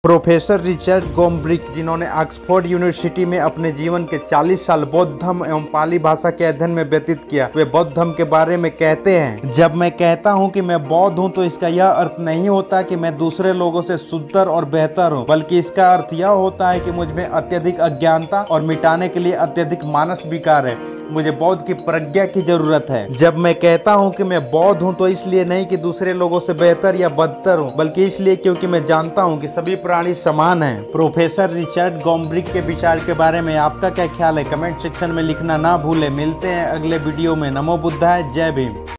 Professor Richard गॉम्ब्रिक, जिन्होंने Oxford university में अपने जीवन के 40 साल बौद्ध धर्म एवं पाली भाषा के अध्ययन में व्यतीत किया, वे बौद्ध धर्म के बारे में कहते हैं, जब मैं कहता हूं कि मैं बौद्ध हूं तो इसका यह अर्थ नहीं होता कि मैं दूसरे लोगों से शुद्धतर और बेहतर हूं, बल्कि इसका अर्थ यह होता है कि मुझ में अत्यधिक अज्ञानता और मिटाने के लिए अत्यधिक मानस विकार है। मुझे बौद्ध की प्रज्ञा की जरूरत है। जब मैं कहता हूं कि मैं बौद्ध हूं तो इसलिए नहीं कि दूसरे लोगों से बेहतर या बदतर हूं, बल्कि इसलिए क्योंकि मैं जानता हूं कि सभी प्राणी समान हैं। प्रोफेसर रिचर्ड गॉम्ब्रिक के विचार के बारे में आपका क्या ख्याल है? कमेंट सेक्शन में लिखना ना भूलें। मिलते हैं अगले वीडियो में। नमो बुद्धाय, जय भीम।